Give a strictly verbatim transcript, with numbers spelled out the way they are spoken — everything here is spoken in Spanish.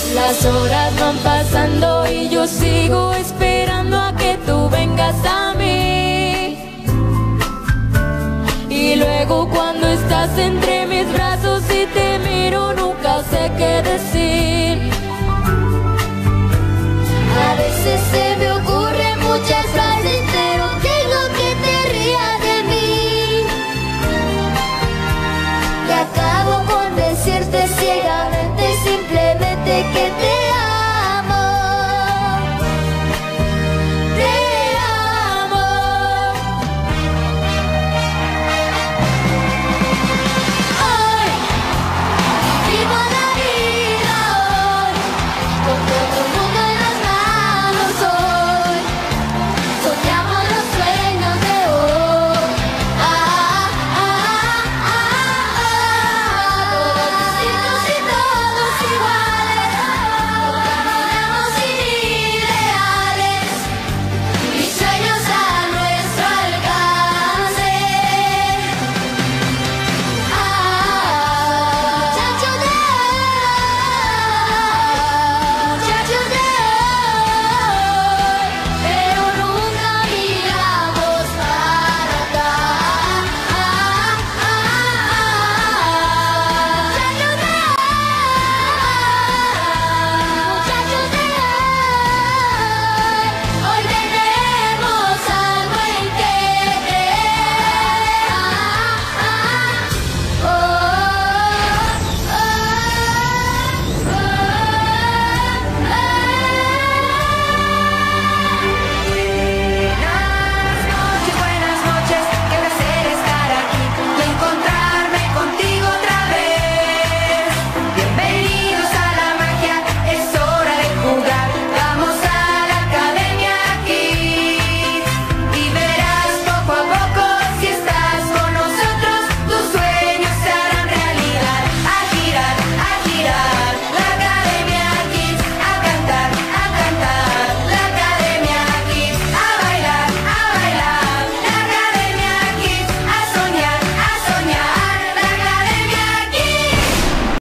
Las horas van pasando y yo sigo esperando a que tú vengas a mí. Y luego cuando estás entre mis brazos y te miro nunca sé qué decir. A veces se me ocurren muchas frases, pero tengo que te rías de mí. Y acabo con decirte ciegamente, simplemente que te